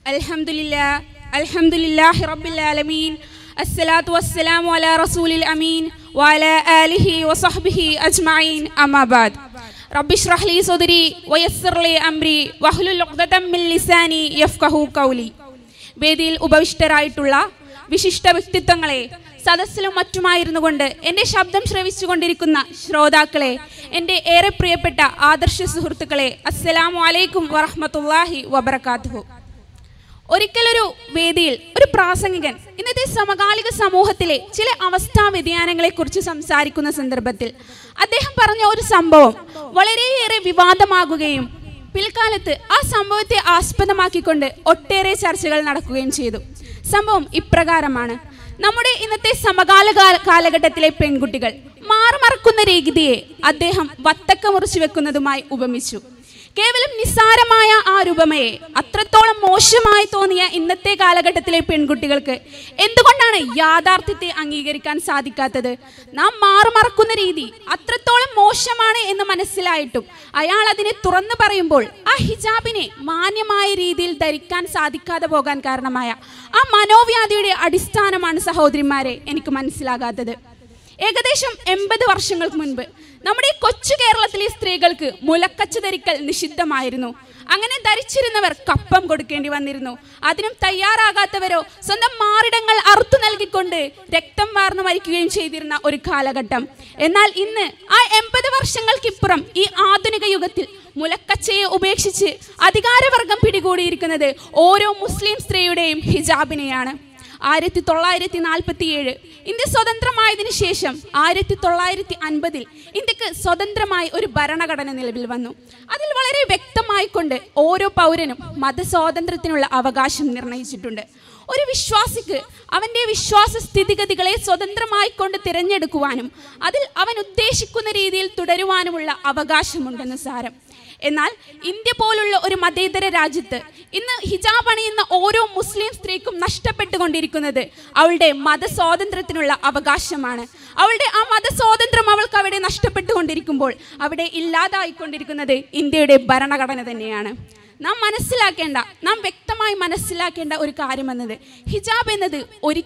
അൽഹംദുലില്ലാഹി റബ്ബിൽ ആലമീൻ അസ്സലാത്തു വസ്സലാമു അലാ റസൂലിൽ അമീൻ വഅലാ ആലിഹി വസഹ്ബിഹി അജ്മഈൻ അമ്മാ ബഅദ് റബ്ബി ഇശ്റഹ് ലി സദ്രി വയസ്സിർ ലി അംരി വഹ്ലുൽ ഉഖ്ദതം മിൻ ലിസാനി യഫ്ഖഹു ഖൗലി. വേദിയിൽ ഉപവിഷ്ടരായിട്ടുള്ള വിശിഷ്ട വ്യക്തിത്വങ്ങളെ, സദസ്സിലും മറ്റുമായിരുന്നു കൊണ്ട് എൻ്റെ ശബ്ദം ശ്രവിച്ചുകൊണ്ടിരിക്കുന്ന ശ്രോതാക്കളെ, എൻ്റെ ഏറെ പ്രിയപ്പെട്ട ആദർശ സുഹൃത്തുക്കളെ, അസ്സലാമു അലൈക്കും വറഹ്മത്തുള്ളാഹി വബറകാതുഹു. ഒരിക്കലൊരു വേദിയിൽ ഒരു പ്രാസംഗികൻ ഇന്നത്തെ സമകാലിക സമൂഹത്തിലെ ചില അവസ്ഥാ വ്യതിയാനങ്ങളെക്കുറിച്ച് സംസാരിക്കുന്ന സന്ദർഭത്തിൽ അദ്ദേഹം പറഞ്ഞ ഒരു സംഭവം വളരെയേറെ വിവാദമാകുകയും പിൽക്കാലത്ത് ആ സംഭവത്തെ ആസ്പദമാക്കിക്കൊണ്ട് ഒട്ടേറെ ചർച്ചകൾ നടക്കുകയും ചെയ്തു. സംഭവം ഇപ്രകാരമാണ്. നമ്മുടെ ഇന്നത്തെ സമകാല കാലഘട്ടത്തിലെ പെൺകുട്ടികൾ മാറുമറക്കുന്ന രീതിയെ അദ്ദേഹം വത്തക്ക മുറിച്ചു വെക്കുന്നതുമായി ഉപമിച്ചു. കേവലം നിസ്സാരമായ ആ രൂപമയെ അത്രത്തോളം മോശമായി തോന്നിയ ഇന്നത്തെ കാലഘട്ടത്തിലെ പെൺകുട്ടികൾക്ക് എന്തുകൊണ്ടാണ് യാഥാർത്ഥ്യത്തെ അംഗീകരിക്കാൻ സാധിക്കാത്തത്? നാം മാറുമറക്കുന്ന രീതി അത്രത്തോളം മോശമാണ് എന്ന് മനസ്സിലായിട്ടും അയാൾ അതിനെ തുറന്നു പറയുമ്പോൾ ആ ഹിജാബിനെ മാന്യമായ രീതിയിൽ ധരിക്കാൻ സാധിക്കാതെ പോകാൻ കാരണമായ ആ മനോവ്യാധിയുടെ അടിസ്ഥാനമാണ് സഹോദരിമാരെ എനിക്ക് മനസ്സിലാകാത്തത്. ഏകദേശം 80 വർഷങ്ങൾക്ക് മുൻപ് നമ്മുടെ കൊച്ചു കേരളത്തിലെ സ്ത്രീകൾക്ക് മുലക്കച്ച ധരിക്കൽ നിഷിദ്ധമായിരുന്നു. അങ്ങനെ ധരിച്ചിരുന്നവർ കപ്പം കൊടുക്കേണ്ടി വന്നിരുന്നു. അതിനും തയ്യാറാകാത്തവരോ സ്വന്തം മാറിടങ്ങൾ അറുത്തു നൽകിക്കൊണ്ട് രക്തം വാർന്നു മരിക്കുകയും ചെയ്തിരുന്ന ഒരു കാലഘട്ടം. എന്നാൽ ഇന്ന് ആ 80 വർഷങ്ങൾക്കിപ്പുറം ഈ ആധുനിക യുഗത്തിൽ മുലക്കച്ചയെ ഉപേക്ഷിച്ച് അധികാരവർഗം പിടികൂടിയിരിക്കുന്നത് ഓരോ മുസ്ലിം സ്ത്രീയുടെയും ഹിജാബിനെയാണ്. 1947 ഇന്ത്യ സ്വതന്ത്രമായതിനു ശേഷം 1950 ഇന്ത്യക്ക് സ്വതന്ത്രമായി ഒരു ഭരണഘടന നിലവിൽ വന്നു. അതിൽ വളരെ വ്യക്തമായിക്കൊണ്ട് ഓരോ പൗരനും മതസ്വാതന്ത്ര്യത്തിനുള്ള അവകാശം നിർണയിച്ചിട്ടുണ്ട്. ഒരു വിശ്വാസിക്ക് അവൻ്റെ വിശ്വാസ സ്ഥിതിഗതികളെ സ്വതന്ത്രമായി കൊണ്ട് തിരഞ്ഞെടുക്കുവാനും അതിൽ അവൻ ഉദ്ദേശിക്കുന്ന രീതിയിൽ തുടരുവാനുമുള്ള അവകാശമുണ്ടെന്ന് സാരം. എന്നാൽ ഇന്ത്യ പോലുള്ള ഒരു മതേതര രാജ്യത്ത് ഇന്ന് ഹിജാബ് അണിയുന്ന ഓരോ മുസ്ലിം സ്ത്രീക്കും നഷ്ടപ്പെട്ടുകൊണ്ടിരിക്കുന്നത് അവളുടെ മതസ്വാതന്ത്ര്യത്തിനുള്ള അവകാശമാണ്. അവളുടെ ആ മതസ്വാതന്ത്ര്യം അവൾക്ക് അവിടെ നഷ്ടപ്പെട്ടുകൊണ്ടിരിക്കുമ്പോൾ അവിടെ ഇല്ലാതായിക്കൊണ്ടിരിക്കുന്നത് ഇന്ത്യയുടെ ഭരണഘടന തന്നെയാണ്. നാം വ്യക്തമായി മനസ്സിലാക്കേണ്ട ഒരു കാര്യമെന്നത് ഹിജാബ് എന്നത്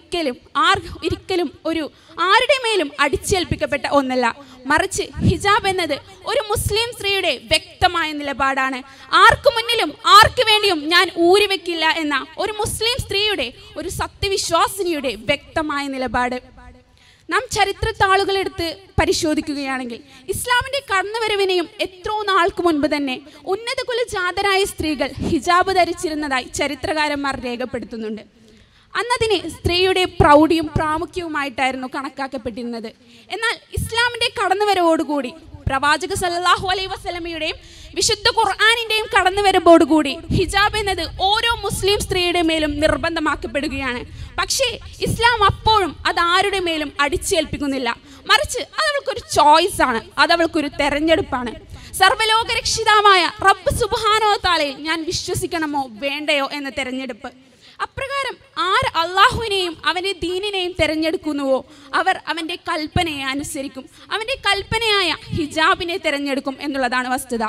ഒരിക്കലും ഒരു ആരുടെ മേലും അടിച്ചേൽപ്പിക്കപ്പെട്ട ഒന്നല്ല. മറിച്ച് ഹിജാബ് എന്നത് ഒരു മുസ്ലിം സ്ത്രീയുടെ വ്യക്തമായ നിലപാടാണ്. ആർക്കു മുന്നിലും ആർക്കു വേണ്ടിയും ഞാൻ ഊരിവെക്കില്ല എന്ന ഒരു മുസ്ലിം സ്ത്രീയുടെ, ഒരു സത്യവിശ്വാസിനിയുടെ വ്യക്തമായ നിലപാട്. നാം ചരിത്ര താളുകളെടുത്ത് പരിശോധിക്കുകയാണെങ്കിൽ ഇസ്ലാമിൻ്റെ കടന്നുവരവിനെയും എത്രയോ നാൾക്ക് മുൻപ് തന്നെ ഉന്നത കുലജാതരായ സ്ത്രീകൾ ഹിജാബ് ധരിച്ചിരുന്നതായി ചരിത്രകാരന്മാർ രേഖപ്പെടുത്തുന്നുണ്ട്. അന്നതിന് സ്ത്രീയുടെ പ്രൗഢിയും പ്രാമുഖ്യവുമായിട്ടായിരുന്നു കണക്കാക്കപ്പെട്ടിരുന്നത്. എന്നാൽ ഇസ്ലാമിൻ്റെ കടന്നുവരവോടുകൂടി പ്രവാചക സല്ലല്ലാഹു അലൈഹി വസല്ലമയുടെയും വിശുദ്ധ ഖുർആനിൻ്റെയും കടന്നുവരവോടുകൂടി ഹിജാബ് എന്നത് ഓരോ മുസ്ലിം സ്ത്രീയുടെ മേലും നിർബന്ധമാക്കപ്പെടുകയാണ്. പക്ഷേ ഇസ്ലാം അപ്പോഴും അത് ആരുടെ മേലും അടിച്ചേൽപ്പിക്കുന്നില്ല. മറിച്ച് അതവൾക്കൊരു ചോയ്സാണ്, അതവൾക്കൊരു തെരഞ്ഞെടുപ്പാണ്. സർവ്വലോകരക്ഷിതാവായ റബ്ബ് സുബ്ഹാനഹു വ തആലയിൽ ഞാൻ വിശ്വസിക്കണമോ വേണ്ടയോ എന്ന തെരഞ്ഞെടുപ്പ്. അപ്രകാരം ആര് അള്ളാഹുവിനെയും അവൻ്റെ ദീനിനെയും തിരഞ്ഞെടുക്കുന്നുവോ അവർ അവൻ്റെ കൽപ്പനയെ അനുസരിക്കും, അവൻ്റെ കൽപ്പനയായ ഹിജാബിനെ തിരഞ്ഞെടുക്കും എന്നുള്ളതാണ് വസ്തുത.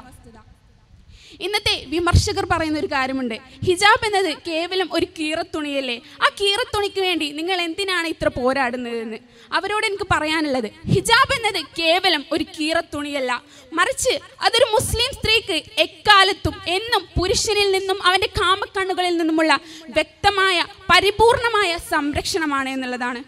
ഇന്നത്തെ വിമർശകർ പറയുന്ന ഒരു കാര്യമുണ്ട്, ഹിജാബ് എന്നത് കേവലം ഒരു കീറത്തുണിയല്ലേ, ആ കീറത്തുണിക്ക് വേണ്ടി നിങ്ങൾ എന്തിനാണ് ഇത്ര പോരാടുന്നതെന്ന്. അവരോട് എനിക്ക് പറയാനുള്ളത്, ഹിജാബ് എന്നത് കേവലം ഒരു കീറത്തുണിയല്ല, മറിച്ച് അതൊരു മുസ്ലിം സ്ത്രീക്ക് എക്കാലത്തും എന്നും പുരുഷനിൽ നിന്നും അവൻ്റെ കാമക്കണ്ണുകളിൽ നിന്നുമുള്ള വ്യക്തമായ പരിപൂർണമായ സംരക്ഷണമാണ് എന്നുള്ളതാണ്.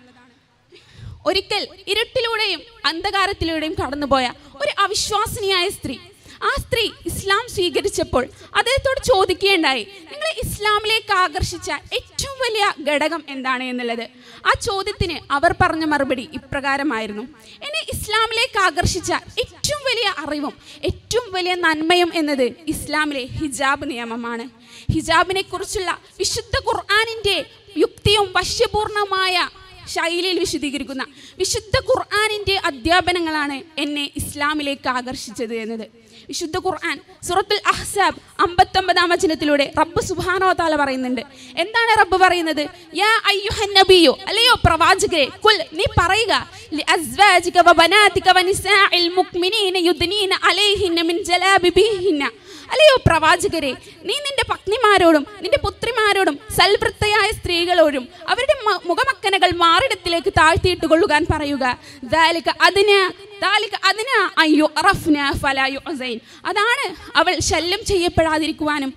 ഒരിക്കൽ ഇരുട്ടിലൂടെയും അന്ധകാരത്തിലൂടെയും കടന്നുപോയ ഒരു അവിശ്വാസിനിയായ സ്ത്രീ, ആ സ്ത്രീ ഇസ്ലാം സ്വീകരിച്ചപ്പോൾ അദ്ദേഹത്തോട് ചോദിക്കുകയുണ്ടായി, നിങ്ങളെ ഇസ്ലാമിലേക്ക് ആകർഷിച്ച ഏറ്റവും വലിയ ഘടകം എന്താണ് എന്നുള്ളത്. ആ ചോദ്യത്തിന് അവർ പറഞ്ഞ മറുപടി ഇപ്രകാരമായിരുന്നു, എന്നെ ഇസ്ലാമിലേക്ക് ആകർഷിച്ച ഏറ്റവും വലിയ അറിവും ഏറ്റവും വലിയ നന്മയും എന്നത് ഇസ്ലാമിലെ ഹിജാബ് നിയമമാണ്. ഹിജാബിനെ കുറിച്ചുള്ള വിശുദ്ധ ഖുർആനിൻ്റെ യുക്തിയും വശ്യപൂർണമായ ശൈലിയിൽ വിശദീകരിക്കുന്ന വിശുദ്ധ ഖുർആനിൻ്റെ അധ്യാപനങ്ങളാണ് എന്നെ ഇസ്ലാമിലേക്ക് ആകർഷിച്ചത് എന്നത്. വിശുദ്ധ ഖുർആൻ സൂറത്തുൽ അഹ്സാബ് 59-ാം വചനത്തിലൂടെ റബ്ബ് സുബ്ഹാനഹു വ തആല പറയുന്നുണ്ട്. എന്താണ് റബ്ബ് പറയുന്നത്? യാ അയ്യുഹൻ നബിയോ, അല്ലയോ പ്രവാചകരെ, കുൽ നീ പറയുക, ലി അസ്വാജിക വ ബനാതിക വ നിസാഇൽ മുഅ്മിനീന യുദ്നീന അലൈഹിന്ന മിൻ ജലാബിബിഹിന്ന, അല്ലയോ പ്രവാചകരെ, നീ നിന്റെ പത്നിമാരോടും നിന്റെ പുത്രിമാരോടും സൽവൃത്തയായ സ്ത്രീകളോടും അവരുടെ മുഖമക്കനകൾ മാറിടത്തിലേക്ക് താഴ്ത്തിയിട്ട് കൊള്ളുവാൻ പറയുക. അതാണ് അവൾ ശല്യം ചെയ്യപ്പെടാതിരിക്കുവാനും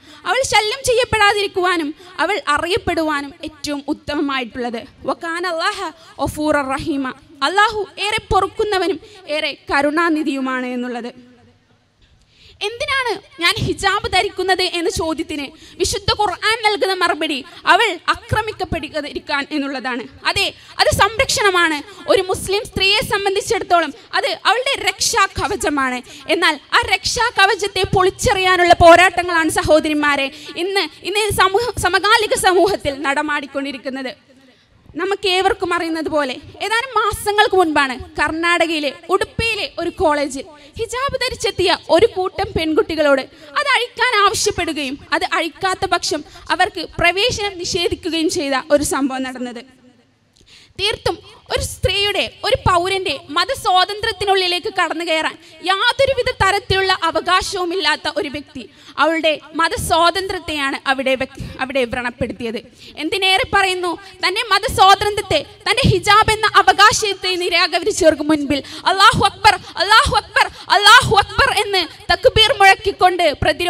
അവൾ അറിയപ്പെടുവാനും ഏറ്റവും ഉത്തമമായിട്ടുള്ളത്. വകാന അല്ലാഹ ഗഫൂറർ റഹീമ, അല്ലാഹു ഏറെ പൊറുക്കുന്നവനും ഏറെ കരുണാനിധിയുമാണ് എന്നുള്ളത്. എന്തിനാണ് ഞാൻ ഹിജാബ് ധരിക്കുന്നത് എന്ന ചോദ്യത്തിന് വിശുദ്ധ ഖുർആൻ നൽകുന്ന മറുപടി അവൾ ആക്രമിക്കപ്പെടാതിരിക്കാൻ എന്നുള്ളതാണ്. അതെ, അത് സംരക്ഷണമാണ്. ഒരു മുസ്ലിം സ്ത്രീയെ സംബന്ധിച്ചിടത്തോളം അത് അവളുടെ രക്ഷാ കവചമാണ്. എന്നാൽ ആ രക്ഷാ കവചത്തെ പൊളിച്ചെറിയാനുള്ള പോരാട്ടങ്ങളാണ് സഹോദരിമാരെ ഇന്ന് സമകാലിക സമൂഹത്തിൽ നടമാടിക്കൊണ്ടിരിക്കുന്നത്. നമുക്ക് ഏവർക്കും അറിയുന്നത് പോലെ ഏതാനും മാസങ്ങൾക്ക് മുൻപാണ് കർണാടകയിലെ ഉടുപ്പിയിലെ ഒരു കോളേജിൽ ഹിജാബ് ധരിച്ചെത്തിയ ഒരു കൂട്ടം പെൺകുട്ടികളോട് അത് അഴിക്കാൻ ആവശ്യപ്പെടുകയും അത് അഴിക്കാത്ത പക്ഷം അവർക്ക് പ്രവേശനം നിഷേധിക്കുകയും ചെയ്ത ഒരു സംഭവം നടന്നത്. തീർത്തും ഒരു സ്ത്രീയുടെ, ഒരു പൗരന്റെ മതസ്വാതന്ത്ര്യത്തിനുള്ളിലേക്ക് കടന്നു കയറാൻ യാതൊരുവിധ തരത്തിലുള്ള അവകാശവുമില്ലാത്ത ഒരു വ്യക്തി അവളുടെ മതസ്വാതന്ത്ര്യത്തെയാണ് അവിടെ വ്രണപ്പെടുത്തിയത്. എന്തിനേറെ പറയുന്നു, തൻ്റെ മതസ്വാതന്ത്ര്യത്തെ, തൻ്റെ ഹിജാബ് എന്ന അവകാശത്തെ നിരാകരിച്ചവർക്ക് മുൻപിൽ അല്ലാഹു അക്ബർ അല്ലാഹു അക്ബർ അല്ലാഹു അക്ബർ എന്ന് തക്ബീർ മുഴക്കിക്കൊണ്ട്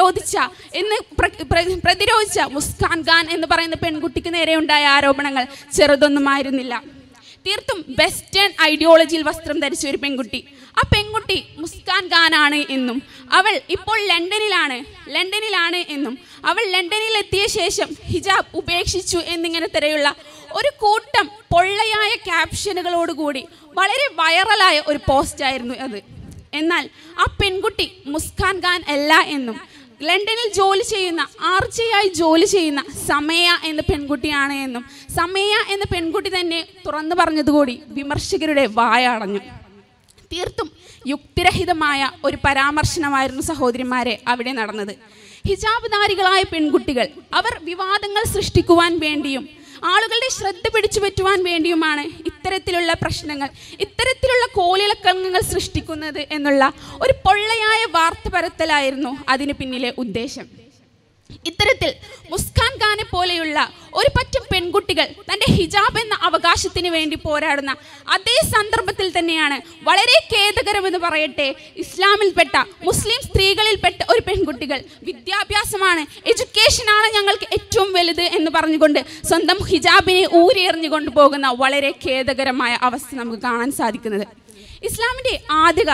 പ്രതിരോധിച്ച മുസ്കാൻ ഖാൻ എന്ന് പറയുന്ന പെൺകുട്ടിക്ക് നേരെ ഉണ്ടായ ആരോപണങ്ങൾ ചെറുതൊന്നുമായിരുന്നില്ല. തീർത്തും വെസ്റ്റേൺ ഐഡിയോളജിയിൽ വസ്ത്രം ധരിച്ച ഒരു പെൺകുട്ടി, ആ പെൺകുട്ടി മുസ്കാൻ ഖാനാണ് എന്നും അവൾ ഇപ്പോൾ ലണ്ടനിലാണ് എന്നും അവൾ ലണ്ടനിൽ എത്തിയ ശേഷം ഹിജാബ് ഉപേക്ഷിച്ചു എന്നിങ്ങനെ തരയുള്ള ഒരു കൂട്ടം പൊള്ളയായ ക്യാപ്ഷനുകളോടുകൂടി വളരെ വൈറലായ ഒരു പോസ്റ്റായിരുന്നു അത്. എന്നാൽ ആ പെൺകുട്ടി മുസ്കാൻ ഖാൻ അല്ല എന്നും ലണ്ടനിൽ ആർച്ചയായി ജോലി ചെയ്യുന്ന സമയ എന്ന പെൺകുട്ടിയാണ് എന്നും സമയ എന്ന പെൺകുട്ടി തന്നെ തുറന്നു പറഞ്ഞതുകൂടി വിമർശകരുടെ വായടഞ്ഞു. തീർത്തും യുക്തിരഹിതമായ ഒരു പരാമർശനമായിരുന്നു സഹോദരിമാരെ അവിടെ നടന്നത്. ഹിജാബ്ധാരികളായ പെൺകുട്ടികൾ അവർ വിവാദങ്ങൾ സൃഷ്ടിക്കുവാൻ വേണ്ടിയും ആളുകളുടെ ശ്രദ്ധ പിടിച്ചു പറ്റുവാൻ വേണ്ടിയുമാണ് ഇത്തരത്തിലുള്ള പ്രശ്നങ്ങൾ, ഇത്തരത്തിലുള്ള കോളിളക്കങ്ങൾ സൃഷ്ടിക്കുന്നത് എന്നുള്ള ഒരു പൊള്ളയായ വാർത്ത പരത്തലായിരുന്നു അതിന് പിന്നിലെ ഉദ്ദേശം. ഇത്തരത്തിൽ മുസ്കാൻ ഖാനെ പോലെയുള്ള ഒരു പറ്റം പെൺകുട്ടികൾ തൻ്റെ ഹിജാബ് എന്ന അവകാശത്തിന് വേണ്ടി പോരാടുന്ന അതേ സന്ദർഭത്തിൽ തന്നെയാണ് വളരെ ഖേദകരമെന്ന് പറയട്ടെ, ഇസ്ലാമിൽപ്പെട്ട മുസ്ലിം സ്ത്രീകളിൽപ്പെട്ട ഒരു പെൺകുട്ടികൾ വിദ്യാഭ്യാസമാണ്, എഡ്യൂക്കേഷനാണ് ഞങ്ങൾക്ക് ഏറ്റവും വലുത് എന്ന് പറഞ്ഞുകൊണ്ട് സ്വന്തം ഹിജാബിനെ ഊരിയെറിഞ്ഞുകൊണ്ട് പോകുന്ന വളരെ ഖേദകരമായ അവസ്ഥ നമുക്ക് കാണാൻ സാധിക്കുന്നത്. ഇസ്ലാമിൻ്റെ ആദ്യ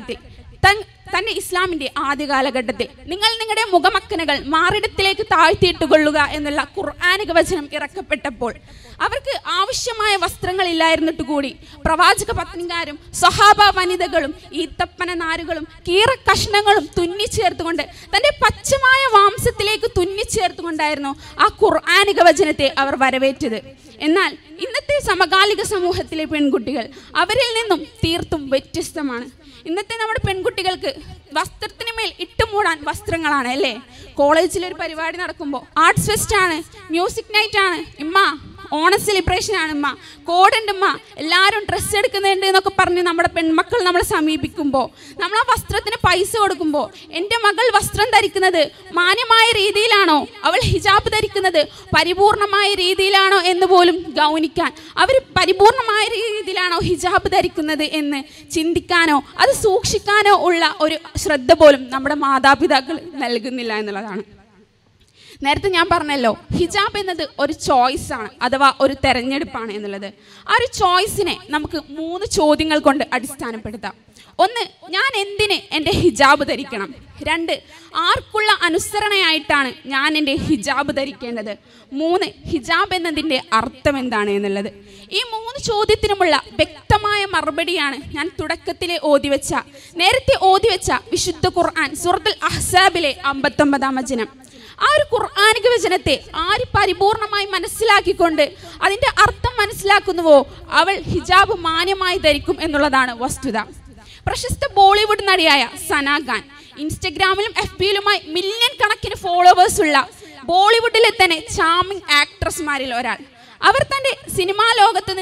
കാലഘട്ടത്തിൽ നിങ്ങൾ നിങ്ങളുടെ മുഖമക്കനകൾ മാറിടത്തിലേക്ക് താഴ്ത്തിയിട്ട് കൊള്ളുക എന്നുള്ള ഖുർആനിക വചനം ഇറക്കപ്പെട്ടപ്പോൾ അവർക്ക് ആവശ്യമായ വസ്ത്രങ്ങളില്ലായിരുന്നിട്ട് കൂടി പ്രവാചക പത്നികാരും സ്വഹാബ വനിതകളും ഈത്തപ്പന നാരുകളും കീറക്കഷ്ണങ്ങളും തുന്നിച്ചേർത്തുകൊണ്ട് തൻ്റെ പച്ചമായ മാംസത്തിലേക്ക് തുന്നിച്ചേർത്തുകൊണ്ടായിരുന്നു ആ ഖുർആനിക വചനത്തെ അവർ വരവേറ്റത്. എന്നാൽ ഇന്നത്തെ സമകാലിക സമൂഹത്തിലെ പെൺകുട്ടികൾ അവരിൽ നിന്നും തീർത്തും വ്യത്യസ്തമാണ്. ഇന്നത്തെ നമ്മുടെ പെൺകുട്ടികൾക്ക് വസ്ത്രത്തിന് മേൽ ഇട്ടുമൂടാൻ വസ്ത്രങ്ങളാണ് അല്ലേ. കോളേജിലൊരു പരിപാടി നടക്കുമ്പോൾ ആർട്സ് ഫെസ്റ്റ് ആണ്, മ്യൂസിക് നൈറ്റ് ആണ്, ഓണ സെലിബ്രേഷൻ ആണ്, കോഡുണ്ട്, എല്ലാവരും ഡ്രസ്സ് എടുക്കുന്നുണ്ട് എന്നൊക്കെ പറഞ്ഞ് നമ്മുടെ പെൺമക്കൾ നമ്മളെ സമീപിക്കുമ്പോൾ നമ്മൾ ആ വസ്ത്രത്തിന് പൈസ കൊടുക്കുമ്പോൾ എൻ്റെ മകൾ വസ്ത്രം ധരിക്കുന്നത് മാന്യമായ രീതിയിലാണോ, അവൾ ഹിജാബ് ധരിക്കുന്നത് പരിപൂർണമായ രീതിയിലാണോ എന്ന് പോലും ഗൗനിക്കാൻ, അവർ പരിപൂർണമായ രീതിയിലാണോ ഹിജാബ് ധരിക്കുന്നത് എന്ന് ചിന്തിക്കാനോ അത് സൂക്ഷിക്കാനോ ഉള്ള ഒരു ശ്രദ്ധ പോലും നമ്മുടെ മാതാപിതാക്കൾ നൽകുന്നില്ല എന്നുള്ളതാണ്. നേരത്തെ ഞാൻ പറഞ്ഞല്ലോ, ഹിജാബ് എന്നത് ഒരു ചോയ്സാണ്, അഥവാ ഒരു തെരഞ്ഞെടുപ്പാണ് എന്നുള്ളത്. ആ ഒരു ചോയ്സിനെ നമുക്ക് 3 ചോദ്യങ്ങൾ കൊണ്ട് അടിസ്ഥാനപ്പെടുത്താം. 1, ഞാൻ എന്തിന് എൻ്റെ ഹിജാബ് ധരിക്കണം? 2, ആർക്കുള്ള അനുസരണയായിട്ടാണ് ഞാൻ എൻ്റെ ഹിജാബ് ധരിക്കേണ്ടത്? 3, ഹിജാബ് എന്നതിൻ്റെ അർത്ഥം എന്താണ് എന്നുള്ളത്. ഈ 3 ചോദ്യത്തിനുമുള്ള വ്യക്തമായ മറുപടിയാണ് ഞാൻ തുടക്കത്തിലെ നേരത്തെ ഓതിവെച്ച വിശുദ്ധ ഖുർആൻ സൂറത്തുൽ അഹ്സാബിലെ 59-ാം വചനം. ആ ഒരു ഖുർആനിക വചനത്തെ ആര് പരിപൂർണമായി മനസ്സിലാക്കിക്കൊണ്ട് അതിൻ്റെ അർത്ഥം മനസ്സിലാക്കുന്നുവോ അവൾ ഹിജാബ് മാന്യമായി ധരിക്കും എന്നുള്ളതാണ് വസ്തുത. പ്രശസ്ത ബോളിവുഡ് നടിയായ സന ഖാൻ, ഇൻസ്റ്റഗ്രാമിലും FBയിലുമായി മില്യൺ കണക്കിന് ഫോളോവേഴ്സുള്ള ബോളിവുഡിലെ തന്നെ ചാമിങ് ആക്ട്രസ്മാരിൽ ഒരാൾ. അവർ തൻ്റെ സിനിമാ ലോകത്ത്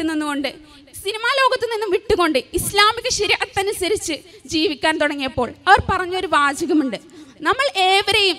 നിന്നും വിട്ടുകൊണ്ട് ഇസ്ലാമിക ശരീഅത്തനുസരിച്ച് ജീവിക്കാൻ തുടങ്ങിയപ്പോൾ അവർ പറഞ്ഞൊരു വാചകമുണ്ട്, നമ്മൾ ഏവരെയും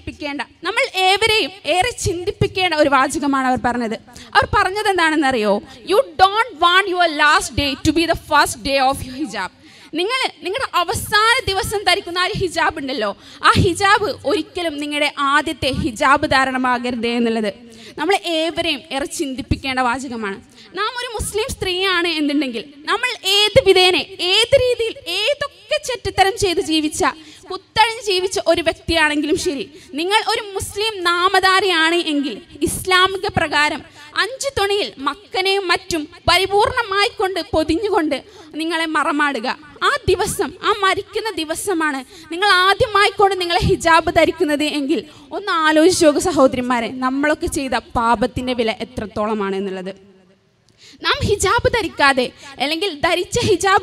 ഏറെ ചിന്തിപ്പിക്കേണ്ട ഒരു വാചകമാണ് അവർ പറഞ്ഞത്. അവർ പറഞ്ഞത് എന്താണെന്നറിയോ? You don't want your last day to be the first day of your hijab. നിങ്ങളുടെ അവസാന ദിവസം ധരിക്കുന്ന ആ ഹിജാബ് ഉണ്ടല്ലോ, ആ ഹിജാബ് ഒരിക്കലും നിങ്ങളുടെ ആദ്യത്തെ ഹിജാബ് ധാരണമാകരുത് എന്നുള്ളത് നമ്മൾ ഏവരെയും ഏറെ ചിന്തിപ്പിക്കേണ്ട വാചകമാണ്. നാം ഒരു മുസ്ലിം സ്ത്രീയാണ് എന്നുണ്ടെങ്കിൽ നമ്മൾ ഏത് വിധേനെ, ഏത് രീതിയിൽ, ഏതൊക്കെ ചെറ്റത്തരം ചെയ്ത് കുത്തഴിഞ്ഞ് ജീവിച്ച ഒരു വ്യക്തിയാണെങ്കിലും ശരി, നിങ്ങൾ ഒരു മുസ്ലിം നാമധാരിയാണ് എങ്കിൽ ഇസ്ലാമിക പ്രകാരം 5 തുണിയിൽ മക്കനെയും മറ്റും പരിപൂർണമായിക്കൊണ്ട് പൊതിഞ്ഞുകൊണ്ട് നിങ്ങളെ മറമാടുക. ആ ദിവസം, ആ മരിക്കുന്ന ദിവസമാണ് നിങ്ങൾ ആദ്യമായിക്കൊണ്ട് നിങ്ങളെ ഹിജാബ് ധരിക്കുന്നത് എങ്കിൽ ഒന്ന് ആലോചിച്ച് നോക്കുക സഹോദരിമാരെ, നമ്മളൊക്കെ ചെയ്ത പാപത്തിൻ്റെ വില എത്രത്തോളമാണ് എന്നുള്ളത്. നാം ഹിജാബ് ധരിക്കാതെ, അല്ലെങ്കിൽ ധരിച്ച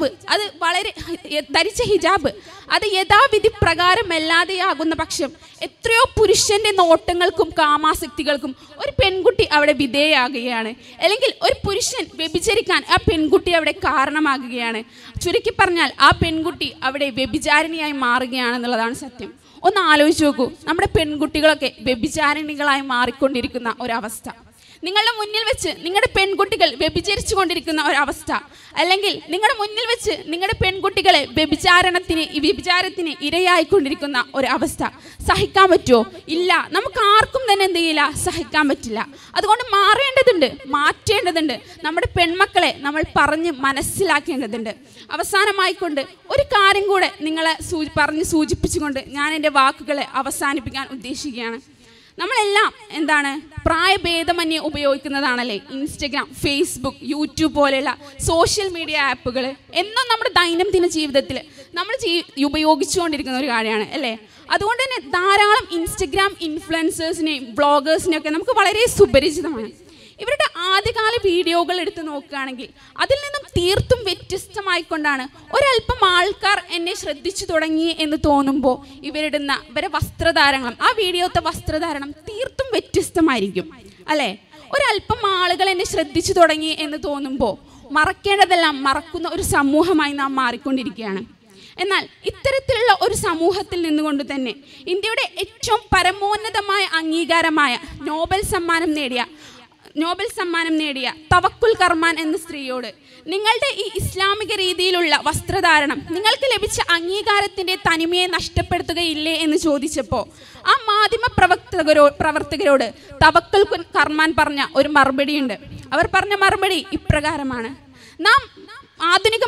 ഹിജാബ് അത് യഥാവിധി പ്രകാരമല്ലാതെയാകുന്ന പക്ഷം എത്രയോ പുരുഷന്റെ നോട്ടങ്ങൾക്കും കാമാസക്തികൾക്കും ഒരു പെൺകുട്ടി അവിടെ വിധേയാകുകയാണ്. അല്ലെങ്കിൽ ഒരു പുരുഷൻ വ്യഭിചരിക്കാൻ ആ പെൺകുട്ടി അവിടെ കാരണമാകുകയാണ്. ചുരുക്കി പറഞ്ഞാൽ ആ പെൺകുട്ടി അവിടെ വ്യഭിചാരിണിയായി മാറുകയാണെന്നുള്ളതാണ് സത്യം. ഒന്ന് ആലോചിച്ച് നോക്കൂ, നമ്മുടെ പെൺകുട്ടികളൊക്കെ വ്യഭിചാരിണികളായി മാറിക്കൊണ്ടിരിക്കുന്ന ഒരവസ്ഥ. നിങ്ങളുടെ മുന്നിൽ വെച്ച് നിങ്ങളുടെ പെൺകുട്ടികൾ വ്യഭിചരിച്ചു കൊണ്ടിരിക്കുന്ന ഒരവസ്ഥ, അല്ലെങ്കിൽ നിങ്ങളുടെ മുന്നിൽ വെച്ച് നിങ്ങളുടെ പെൺകുട്ടികളെ വ്യഭിചാരത്തിന് ഇരയായിക്കൊണ്ടിരിക്കുന്ന ഒരവസ്ഥ സഹിക്കാൻ പറ്റുമോ? ഇല്ല, നമുക്ക് ആർക്കും തന്നെ എന്ത് ചെയ്യില്ല, സഹിക്കാൻ പറ്റില്ല. അതുകൊണ്ട് മാറ്റേണ്ടതുണ്ട്. നമ്മുടെ പെൺമക്കളെ നമ്മൾ പറഞ്ഞ് മനസ്സിലാക്കേണ്ടതുണ്ട്. അവസാനമായിക്കൊണ്ട് ഒരു കാര്യം കൂടെ നിങ്ങളെ പറഞ്ഞ് സൂചിപ്പിച്ചുകൊണ്ട് ഞാൻ എൻ്റെ വാക്കുകളെ അവസാനിപ്പിക്കാൻ ഉദ്ദേശിക്കുകയാണ്. നമ്മളെല്ലാം പ്രായഭേദമന്യേ ഉപയോഗിക്കുന്നതാണല്ലേ ഇൻസ്റ്റഗ്രാം, ഫേസ്ബുക്ക്, യൂട്യൂബ് പോലെയുള്ള സോഷ്യൽ മീഡിയ ആപ്പുകൾ. എന്നും നമ്മുടെ ദൈനംദിന ജീവിതത്തിൽ നമ്മൾ ഉപയോഗിച്ചുകൊണ്ടിരിക്കുന്ന ഒരു കാര്യമാണ് അല്ലേ. അതുകൊണ്ട് തന്നെ ധാരാളം ഇൻസ്റ്റഗ്രാം ഇൻഫ്ലുവൻസേഴ്സിനെയും ബ്ലോഗേഴ്സിനെയും ഒക്കെ നമുക്ക് വളരെ സുപരിചിതമാണ്. ഇവരുടെ ആദ്യകാല വീഡിയോകൾ എടുത്ത് നോക്കുകയാണെങ്കിൽ അതിൽ നിന്നും തീർത്തും വ്യത്യസ്തമായിക്കൊണ്ടാണ് ഒരല്പം ആൾക്കാർ എന്നെ ശ്രദ്ധിച്ചു തുടങ്ങി എന്ന് തോന്നുമ്പോൾ ഇവരുടെ വസ്ത്രധാരണം, ആ വീഡിയോത്തെ വസ്ത്രധാരണം തീർത്തും വ്യത്യസ്തമായിരിക്കും അല്ലേ. ഒരല്പം ആളുകൾ എന്നെ ശ്രദ്ധിച്ചു തുടങ്ങി എന്ന് തോന്നുമ്പോൾ മറക്കേണ്ടതെല്ലാം മറക്കുന്ന ഒരു സമൂഹമായി നാം മാറിക്കൊണ്ടിരിക്കുകയാണ്. എന്നാൽ ഇത്തരത്തിലുള്ള ഒരു സമൂഹത്തിൽ നിന്നുകൊണ്ട് തന്നെ ഇന്ത്യയുടെ ഏറ്റവും പരമോന്നതമായ അംഗീകാരമായ നോബൽ സമ്മാനം നേടിയ തവക്കുൽ കർമാൻ എന്ന സ്ത്രീയോട് നിങ്ങളുടെ ഈ ഇസ്ലാമിക രീതിയിലുള്ള വസ്ത്രധാരണം നിങ്ങൾക്ക് ലഭിച്ച അംഗീകാരത്തിൻ്റെ തനിമയെ നഷ്ടപ്പെടുത്തുകയില്ലേ എന്ന് ചോദിച്ചപ്പോൾ ആ മാധ്യമ പ്രവർത്തകരോട് തവക്കുൽ കർമാൻ പറഞ്ഞ ഒരു മറുപടിയുണ്ട്. അവർ പറഞ്ഞ മറുപടി ഇപ്രകാരമാണ്: നാം ആധുനിക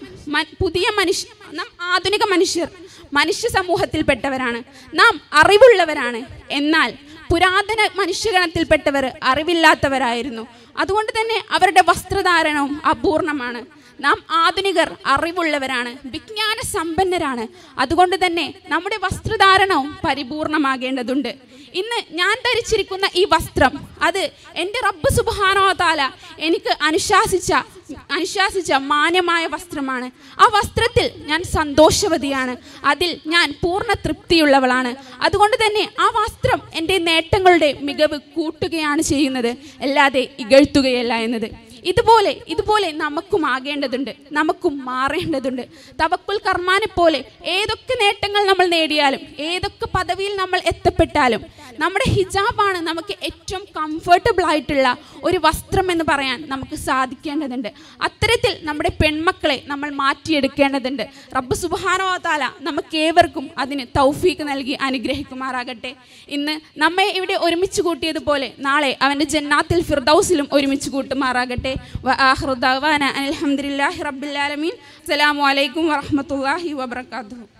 മനുഷ്യർ മനുഷ്യ സമൂഹത്തിൽപ്പെട്ടവരാണ്. നാം അറിവുള്ളവരാണ്. എന്നാൽ പുരാതന മനുഷ്യഗണത്തിൽപ്പെട്ടവർ അറിവില്ലാത്തവരായിരുന്നു. അതുകൊണ്ട് തന്നെ അവരുടെ വസ്ത്രധാരണവും അപൂർണമാണ്. നാം ആധുനികർ അറിവുള്ളവരാണ്, വിജ്ഞാന സമ്പന്നരാണ്. അതുകൊണ്ട് തന്നെ നമ്മുടെ വസ്ത്രധാരണവും പരിപൂർണമാകേണ്ടതുണ്ട്. ഇന്ന് ഞാൻ ധരിച്ചിരിക്കുന്ന ഈ വസ്ത്രം അത് എൻ്റെ റബ്ബ് സുബ്ഹാനഹു വ തആല എനിക്ക് അനുശാസിച്ച മാന്യമായ വസ്ത്രമാണ്. ആ വസ്ത്രത്തിൽ ഞാൻ സന്തോഷവതിയാണ്, അതിൽ ഞാൻ പൂർണ്ണ തൃപ്തിയുള്ളവളാണ്. അതുകൊണ്ട് തന്നെ ആ വസ്ത്രം എൻ്റെ നേട്ടങ്ങളുടെ മികവ് കൂട്ടുകയാണ് ചെയ്യുന്നത്, അല്ലാതെ ഇകഴ്ത്തുകയല്ല എന്നത്. ഇതുപോലെ നമുക്കും ആകേണ്ടതുണ്ട്, നമുക്കും മാറേണ്ടതുണ്ട്. തവക്കുൽ കർമാനെ പോലെ ഏതൊക്കെ നേട്ടങ്ങൾ നമ്മൾ നേടിയാലും, ഏതൊക്കെ പദവിയിൽ നമ്മൾ എത്തപ്പെട്ടാലും നമ്മുടെ ഹിജാബാണ് നമുക്ക് ഏറ്റവും കംഫർട്ടബിൾ ആയിട്ടുള്ള ഒരു വസ്ത്രം എന്ന് പറയാൻ നമുക്ക് സാധിക്കേണ്ടതുണ്ട്. അത്തരത്തിൽ നമ്മുടെ പെൺമക്കളെ നമ്മൾ മാറ്റിയെടുക്കേണ്ടതുണ്ട്. റബ്ബ് സുബ്ഹാനഹു വ തആല നമുക്കേവർക്കും അതിന് തൗഫീക്ക് നൽകി അനുഗ്രഹിക്കുമാറാകട്ടെ. ഇന്ന് നമ്മെ ഇവിടെ ഒരുമിച്ച് കൂട്ടിയതുപോലെ നാളെ അവൻ്റെ ജന്നാത്തിൽ ഫിർദൗസിലും ഒരുമിച്ച് കൂട്ടുമാറാകട്ടെ. വആഖിറു ദഅവാന അൽഹംദുലില്ലാഹി റബ്ബിൽ ആലമീൻ. അസ്സലാമു അലൈക്കും വറഹ്മത്തുള്ളാഹി വബറകാതുഹു.